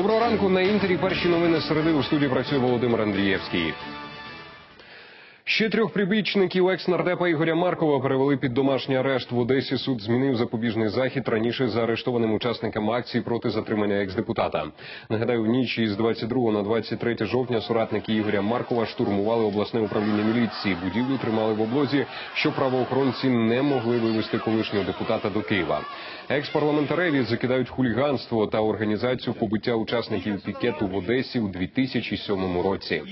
Доброго ранку. На Інтері перші новини середи. У студії працює Володимир Андрієвський. Ще 3 прибічників екс-нардепа Ігоря Маркова перевели під домашній арешт. В Одесі суд змінив запобіжний захід раніше заарештованим учасникам акції проти затримання екс-депутата. Нагадаю, в ніч із 22 на 23 жовтня соратники Ігоря Маркова штурмували обласне управління міліції. Будівлю тримали в облозі, що правоохоронці не могли вивезти колишнього депутата до Києва. Екс-парламентареві закидають хуліганство та організацію побиття учасників пікету в Одесі у 2007 році.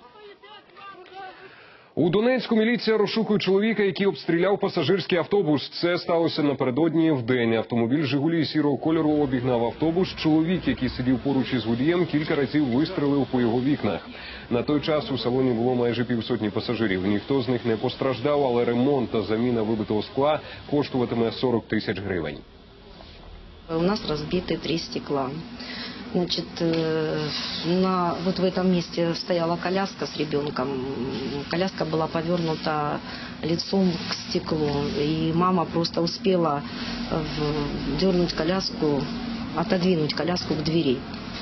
У Донецьку міліція розшукує чоловіка, який обстріляв пасажирський автобус. Це сталося напередодні вдень. Автомобіль «Жигулі» сірого кольору обігнав автобус. Чоловік, який сидів поруч із водієм, кілька разів вистрелив по його вікнах. На той час у салоні було майже півсотні пасажирів. Ніхто з них не постраждав, але ремонт та заміна вибитого скла коштуватиме 40 тисяч гривень. У нас разбиты 3 стекла. Значит, вот в этом месте стояла коляска с ребенком. Коляска была повернута лицом к стеклу. И мама просто успела дернуть коляску, отодвинуть коляску к двери.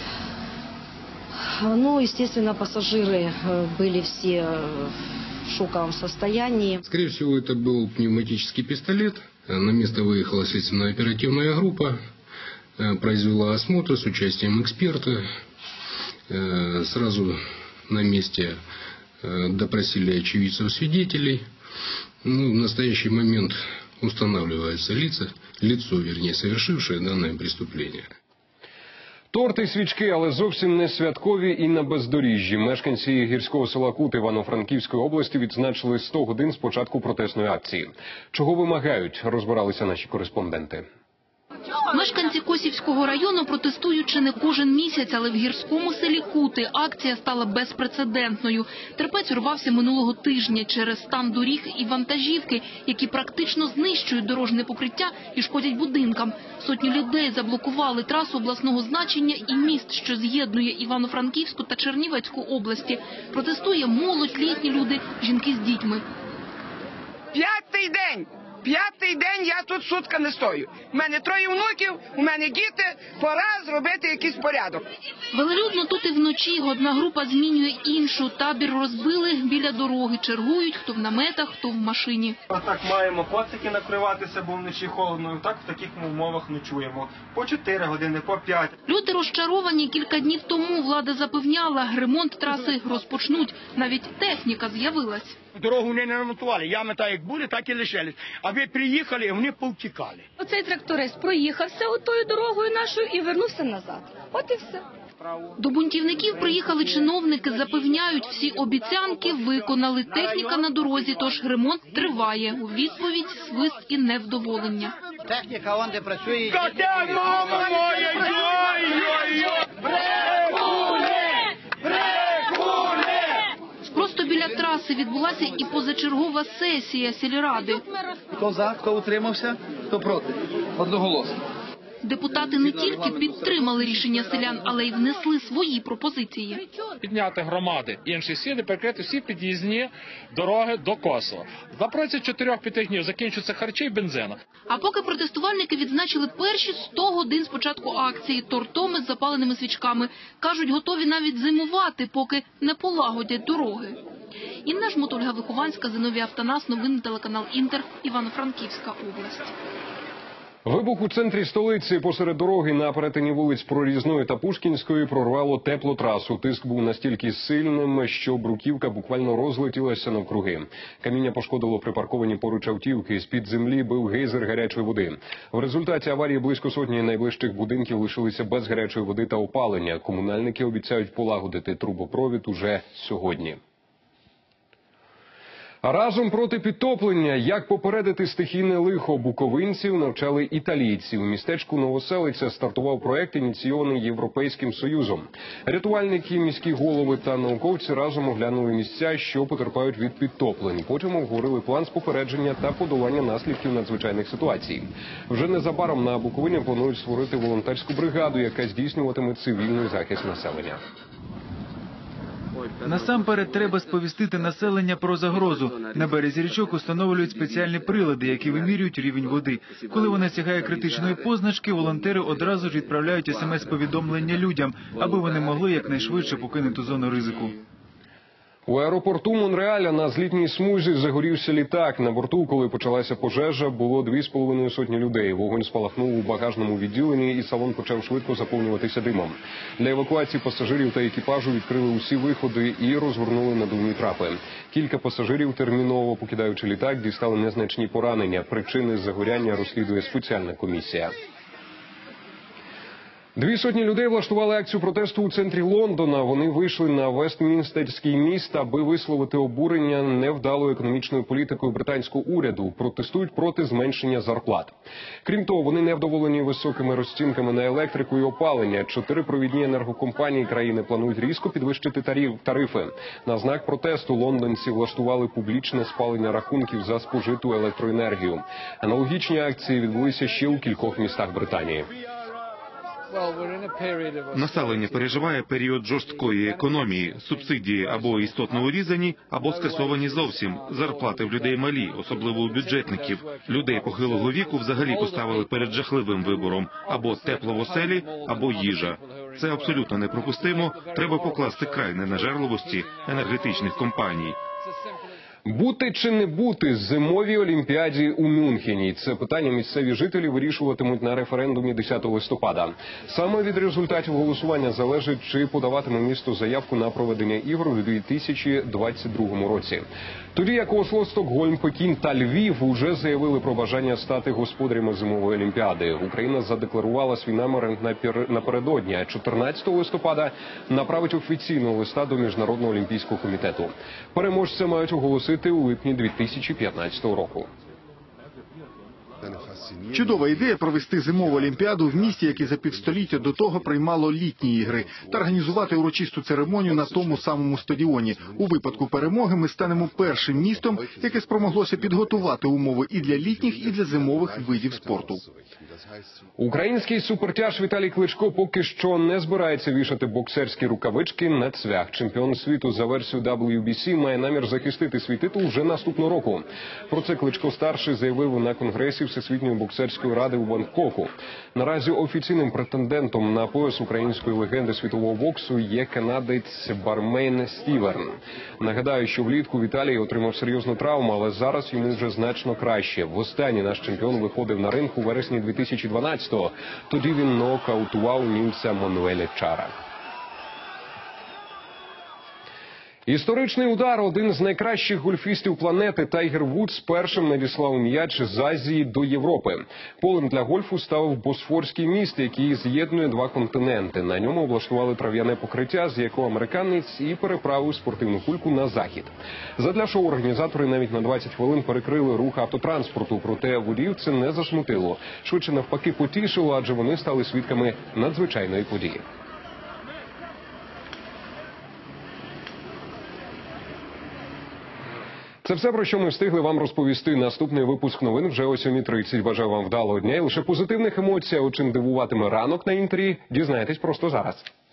Ну, естественно, пассажиры были все в шоковом состоянии. Скорее всего, это был пневматический пистолет. На место выехала следственно-оперативная группа. Произвела осмотр с участием эксперта. Сразу на месте допросили очевидцев-свидетелей. В настоящий момент устанавливается лицо, совершившее данное преступление. Торти і свічки, але зовсім не святкові і на бездоріжжі. Мешканці гірського села Кут Івано-Франківської області відзначили 100 годин з початку протестної акції. Чого вимагають, розбиралися наші кореспонденти. Мешканці Косівського району протестують чи не кожен місяць, але в гірському селі Кути акція стала безпрецедентною. Терпець урвався минулого тижня через стан доріг і вантажівки, які практично знищують дорожне покриття і шкодять будинкам. Сотні людей заблокували трасу обласного значення і міст, що з'єднує Івано-Франківську та Чернівецьку області. Протестує молодь, літні люди, жінки з дітьми. П'ятий день я тут сутка не стою. У мене 3 внуків, у мене діти, пора зробити якийсь порядок. Велелюдно тут і вночі. Одна група змінює іншу. Табір розбили біля дороги. Чергують, хто в наметах, хто в машині. Так маємо коцики накриватися, бо вночі холодно. Так в таких умовах ночуємо. По 4 години, по 5. Люди розчаровані. Кілька днів тому влада запевняла, ремонт траси розпочнуть. Навіть техніка з'явилась. Дорогу не ремонтували. Ями так як були, так і лишились. А ви приїхали, і вони повтікали. Оцей тракторист проїхався отою дорогою нашою і вернувся назад. От і все. До бунтівників приїхали чиновники, запевняють, всі обіцянки виконали. Техніка на дорозі, тож ремонт триває. У відповідь свист і невдоволення. Техніка вон де працює. Коте, мама моя, Просто біля траси відбулася і позачергова сесія сільради. Хто за, хто утримався, хто проти. Одноголосно. Депутати не тільки підтримали рішення селян, але й внесли свої пропозиції. Підняти громади, інші сили, перекрити всі під'їзні дороги до Косова. Напроти 4-5 днів закінчаться харчі і бензина. А поки протестувальники відзначили перші 100 годин з початку акції тортом із запаленими свічками. Кажуть, готові навіть зимувати, поки не полагодять дороги. Інна Жмут, Ольга Вихованська, Зиновій Автонас, новини телеканал Інтер, Івано-Франківська область. Вибух у центрі столиці посеред дороги на перетині вулиць Прорізної та Пушкінської прорвало теплотрасу. Тиск був настільки сильним, що бруківка буквально розлетілася навкруги. Каміння пошкодило припарковані поруч автівки. З-під землі бив гейзер гарячої води. В результаті аварії близько сотні найближчих будинків лишилися без гарячої води та опалення. Комунальники обіцяють полагодити трубопровід уже сьогодні. Разом проти підтоплення. Як попередити стихійне лихо, буковинців навчали італійці. У містечку Новоселиця стартував проект, ініційований Європейським Союзом. Рятувальники, міські голови та науковці разом оглянули місця, що потерпають від підтоплень. Потім обговорили план з попередження та подолання наслідків надзвичайних ситуацій. Вже незабаром на Буковині планують створити волонтерську бригаду, яка здійснюватиме цивільний захист населення. Насамперед треба сповістити населення про загрозу. На березі річок установлюють спеціальні прилади, які вимірюють рівень води. Коли вона сягає критичної позначки, волонтери одразу ж відправляють смс-повідомлення людям, аби вони могли якнайшвидше покинути зону ризику. У аеропорту Монреаля на злітній смузі загорівся літак. На борту, коли почалася пожежа, було 2,5 сотні людей. Вогонь спалахнув у багажному відділенні і салон почав швидко заповнюватися димом. Для евакуації пасажирів та екіпажу відкрили усі виходи і розгорнули надувні трапи. Кілька пасажирів, терміново покидаючи літак, дістали незначні поранення. Причини загоряння розслідує спеціальна комісія. 200 людей влаштували акцію протесту у центрі Лондона. Вони вийшли на Вестмінстерський міст, аби висловити обурення невдалою економічною політикою британського уряду. Протестують проти зменшення зарплат. Крім того, вони невдоволені високими розцінками на електрику і опалення. 4 провідні енергокомпанії країни планують різко підвищити тарифи. На знак протесту лондонці влаштували публічне спалення рахунків за спожиту електроенергію. Аналогічні акції відбулися ще у кількох містах Британії. Населення переживає період жорсткої економії. Субсидії або істотно урізані, або скасовані зовсім. Зарплати в людей малі, особливо у бюджетників. Людей похилого віку взагалі поставили перед жахливим вибором – або тепло в оселі, або їжа. Це абсолютно неприпустимо. Треба покласти край ненажерливості енергетичних компаній. Бути чи не бути зимовій Олімпіаді у Мюнхені? Це питання місцеві жителі вирішуватимуть на референдумі 10 листопада. Саме від результатів голосування залежить, чи подаватиме місто заявку на проведення ігор у 2022 році. Тоді як Осло, Стокгольм, Пекін та Львів уже заявили про бажання стати господарями зимової Олімпіади. Україна задекларувала свій намір напередодні, а 14 листопада направить офіційного листа до Міжнародного олімпійського комітету. Переможця мають оголосити у липні 2015 року. Чудова ідея провести зимову Олімпіаду в місті, яке за півстоліття до того приймало літні ігри, та організувати урочисту церемонію на тому самому стадіоні. У випадку перемоги ми станемо першим містом, яке спромоглося підготувати умови і для літніх, і для зимових видів спорту. Український супертяж Віталій Кличко поки що не збирається вішати боксерські рукавички на цвях. Чемпіон світу за версією WBC має намір захистити свій титул вже наступного року. Про це Кличко-старший заявив на конгресі Всесвітньої боксерської ради у Бангкоку. Наразі офіційним претендентом на пояс української легенди світового боксу є канадець Бармейн Стіверн. Нагадаю, що влітку Віталій отримав серйозну травму, але зараз йому вже значно краще. Востаннє наш чемпіон виходив на ринг у вересні 2012-го. Тоді він нокаутував німця Мануеля Чара. Історичний удар. Один з найкращих гольфістів планети Тайгер Вудс першим надіслав м'яч з Азії до Європи. Полем для гольфу став Босфорський міст, який з'єднує 2 континенти. На ньому облаштували трав'яне покриття, з якого американець і переправив спортивну кульку на захід. Задля шоу організатори навіть на 20 хвилин перекрили рух автотранспорту, проте водіїв це не засмутило. Швидше навпаки потішило, адже вони стали свідками надзвичайної події. Це все, про що ми встигли вам розповісти. Наступний випуск новин вже о 7:30. Бажаю вам вдалого дня і лише позитивних емоцій. А от чим дивуватиме ранок на Інтері, дізнаєтесь просто зараз.